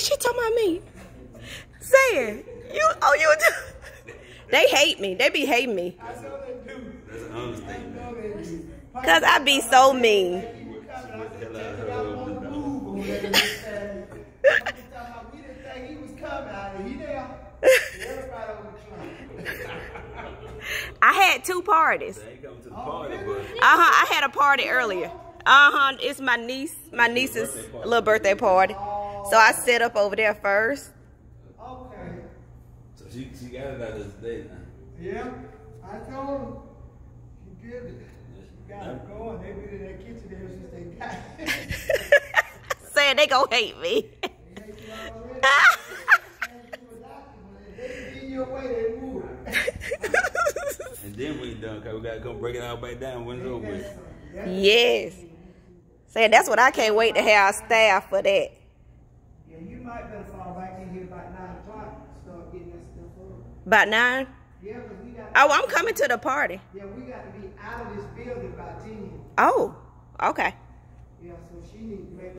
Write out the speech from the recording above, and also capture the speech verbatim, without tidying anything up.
she talking about me? Say it. You, oh, you do. They hate me. They be hating me. That's an understatement. Cause I be so mean. I had two parties. Uh-huh. I had a party earlier. Uh-huh. It's my niece. My niece's little birthday party. So I set up over there first. Okay. So she, she got it out this day now. Yeah. I told her. She good. She got it going. They been in that kitchen ever since they got it. Saying they gonna hate me. And then we done, cause we gotta come break it all back down when it's over with. Yes. Saying that's what I can't wait to have staff for that. Yeah, you might better fall back in here about nine o'clock and start getting that stuff up. About nine? Yeah, because we got. Oh, I'm coming to the party. Yeah, we got to be out of this building by ten. Oh, okay. Yeah, so she needs to make